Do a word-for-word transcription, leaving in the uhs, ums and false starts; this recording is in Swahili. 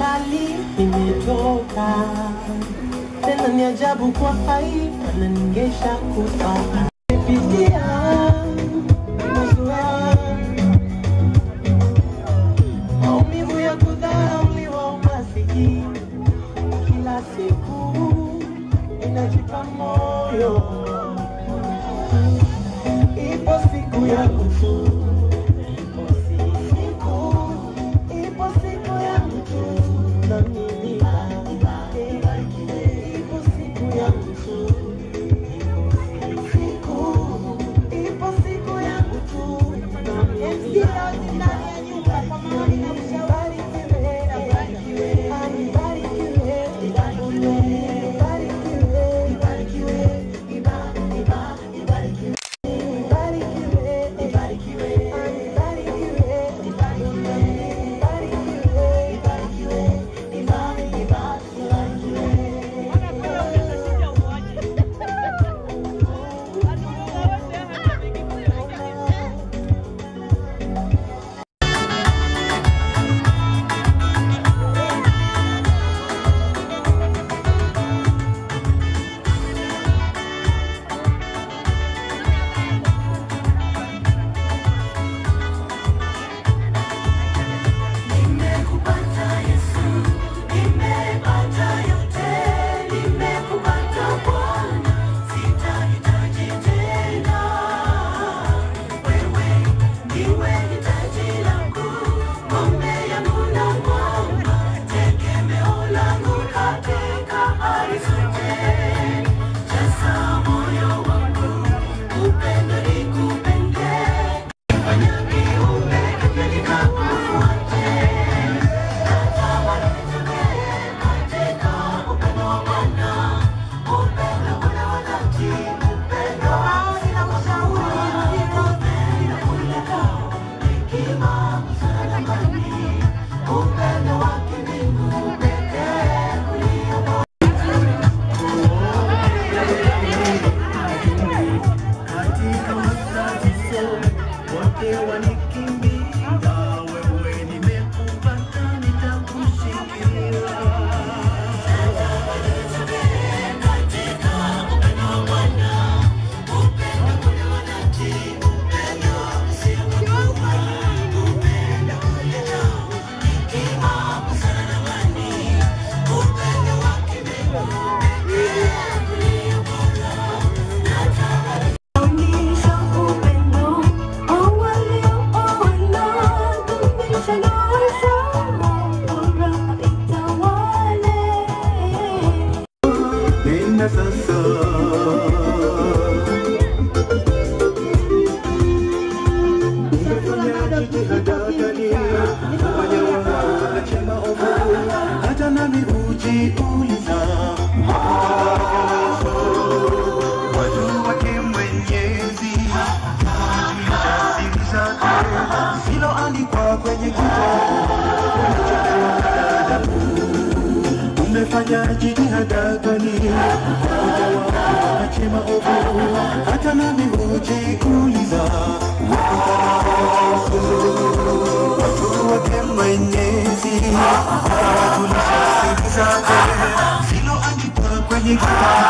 mbali nimetoka, tena ni ajabu kwa hai ananingesha kufa. Nipitia mazua maumivu ya kudharauliwa, umasikini kila siku inajipa moyo. Ipo siku ya kufu, ipo siku, ipo siku ya kufu, na mimi ipo siku ya kufu, ipo siku, ipo siku ya kufu, na mimi ndani ya nyumba kama nina mshauri kiwe na barikiwe, barikiwe, barikiwe, barikiwe, barikiwe. Umefanya jitihada gani kujawa chema ovu, hata nami hujiuliza watu wake Mwenyezi atawatulisha siku zake, zilo andikwa kwenye kitabu.